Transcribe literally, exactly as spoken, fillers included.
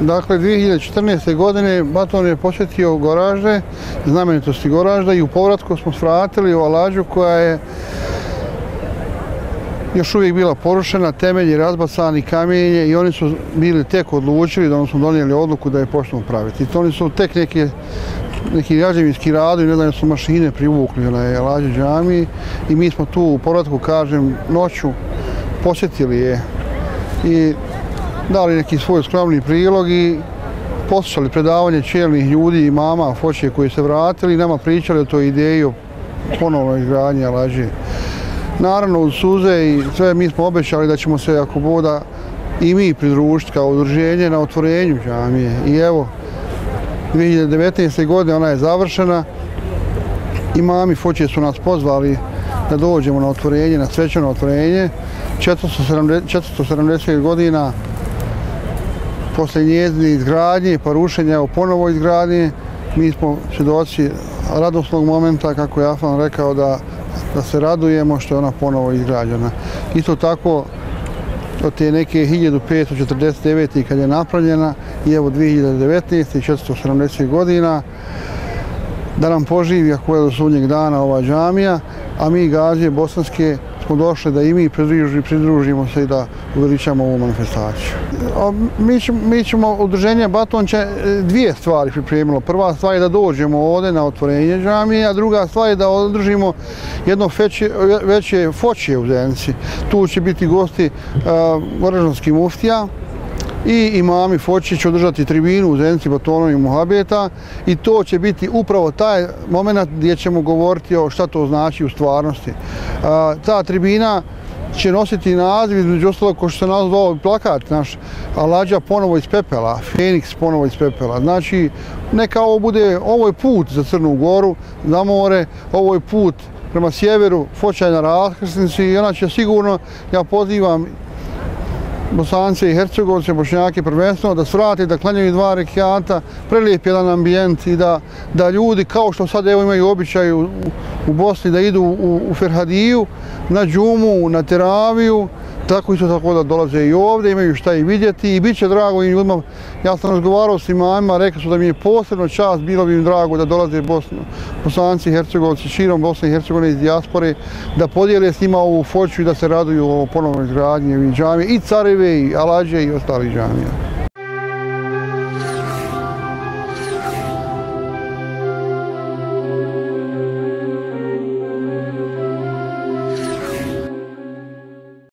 Dakle, dvije hiljade četrnaeste. godine Baton je posjetio Goražde, znamenitosti Goražda, i u povratku smo svratili u Alađu koja je još uvijek bila porušena, temelji razbacani, kamenje, i oni su bili tek odlučili, da smo donijeli odluku da je počnu praviti. I to oni su tek neke, neki građevinski radovi, ne znam, su mašine privukli na Alađu džamiji, i mi smo tu u povratku, kažem, noću posjetili je i dali neki svoj skromni prilog i poslušali predavanje čelnih ljudi i mama Fočije koji se vratili i nama pričali o toj ideji o ponovnoj izgradnji Alađe. Naravno, uz suze i sve mi smo obećali da ćemo se, ako boda, i mi pridružiti kao udruženje na otvorenju džamije. I evo, dvije hiljade devetnaeste. godine ona je završena. Imami Fočije su nas pozvali da dođemo na otvorenje, na svečano otvorenje. četiristo sedamdeset godina posle njezine izgradnje, pa rušenja, evo ponovo izgradnje, mi smo svjedoci radosnog momenta, kako je Afan rekao, da, da se radujemo što je ona ponovo izgrađena. Isto tako, od te neke hiljadu petsto četrdeset devete. kad je napravljena, i evo dvije hiljade devetnaeste. i četiristo sedamdeset godina, da nam poživi, ako je do sudnjeg dana, ova džamija, a mi Gazije Bosanske smo došli da i mi pridružimo se i da uveličamo ovu manifestaciju. Mi ćemo, mi ćemo udruženje Baton će dvije stvari pripremilo. Prva stvar je da dođemo ovdje na otvorenje džamije, a druga stvar je da održimo jedno veće, veće Fočije u Zenici. Tu će biti gosti Goraždanski muftija, i imami Fočije će održati tribinu u Zenici Batonom i Muhabeta, i to će biti upravo taj moment gdje ćemo govoriti o šta to znači u stvarnosti. Ta tribina će nositi naziv, između ostalog, ko što se nazvao plakat naš, Alađa ponovo iz pepela, Feniks ponovo iz pepela. Znači, neka ovo bude, ovo je put za Crnu Goru, za more, ovo je put prema sjeveru, Foča je na raskrsnici, i ona će sigurno, ja pozivam Bosance i Hercegovce, Bošnjake prvenstveno, da svrate, da klanjaju dva rekjata, prelijep jedan ambijent, i da, da ljudi, kao što sad evo imaju običaj u, u Bosni, da idu u, u Ferhadiju, na džumu, na teraviju, tako isto tako da dolaze i ovdje, imaju šta i vidjeti, i bit će drago im ljudima. Ja sam razgovarao s imamima, rekli su da mi je posebno čast, bilo bi im drago da dolaze Bosni, Bosanci i Hercegovci širom Bosne i Hercegovine iz dijaspore, da podijele s njima ovu Foču i da se raduju o ponovnoj izgradnji džamije, i Careve, i Alađe, i ostalih džamija.